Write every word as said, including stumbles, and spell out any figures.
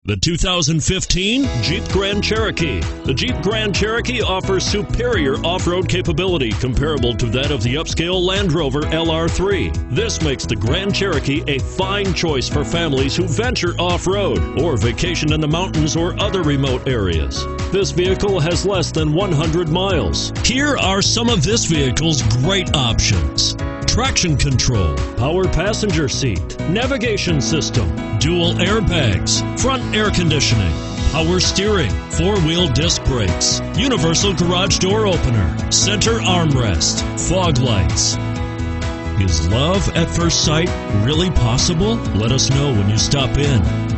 The two thousand fifteen Jeep Grand Cherokee. The Jeep Grand Cherokee offers superior off-road capability comparable to that of the upscale Land Rover L R three. This makes the Grand Cherokee a fine choice for families who venture off-road or vacation in the mountains or other remote areas. This vehicle has less than one hundred miles. Here are some of this vehicle's great options: traction control, power passenger seat, navigation system, dual airbags, front air conditioning, power steering, four-wheel disc brakes, universal garage door opener, center armrest, fog lights. Is love at first sight really possible? Let us know when you stop in.